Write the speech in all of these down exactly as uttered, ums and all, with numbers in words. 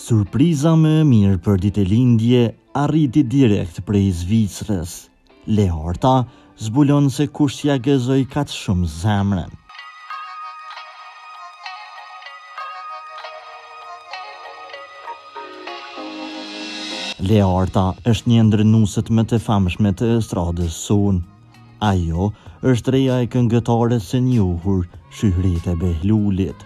Surpriza më e mirë për ditëlindje arriti direkt prej Zvicrës. Learta zbulon se kush ja gëzoi kaq shumë zemrën. Learta është një ndër nuset më të famshme të estradës sonë. Ajo është reja e këngëtares së njohur Shyrrit e Behlulit.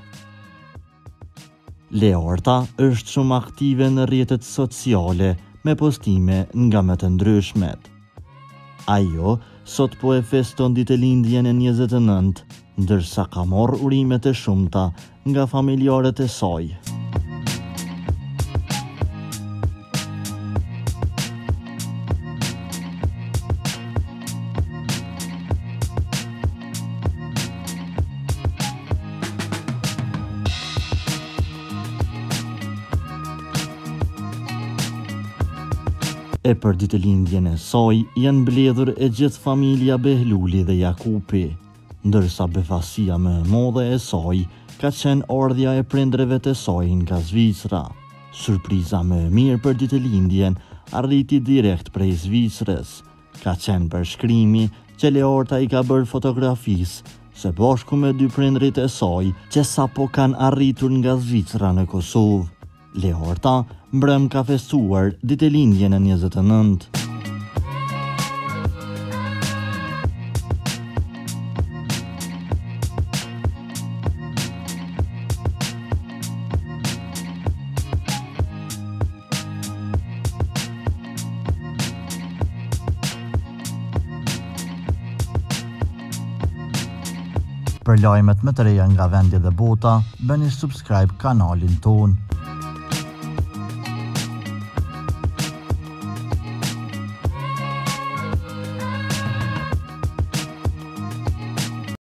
Learta është shumë aktive në rrjetet sociale me postime nga më të ndryshmet. Ajo sot po e feston ditëlindjen e njëzet e nëntë, ndërsa ka marrë urime të shumta nga familjarët e saj. E për ditëlindjen e saj janë mbledhur e gjithë familja Behluli dhe Jakupi, ndërsa befasia më e madhe e saj ka qenë ardhja e prindreve të saj nga Zvicra. Surpriza më e mirë për ditëlindjen arriti direkt prej Zvicrës. Ka qenë përshkrimi që Learta i ka bërë fotografisë së bashku me dy prindrit e saj që sapo kanë arritur nga Zvicra në Kosovë. Learta mbrëm ka festuar ditëlindjen e njëzet e nëntë. Për lajmet më të reja nga vendi dhe bota, bëni subscribe kanalin ton.